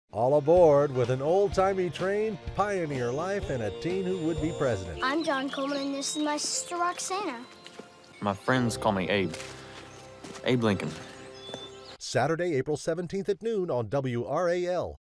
All aboard with an old-timey train, pioneer life, and a teen who would be president. I'm John Coleman, and this is my sister Roxana. My friends call me Abe. Abe Lincoln. Saturday, April 17th at noon on WRAL.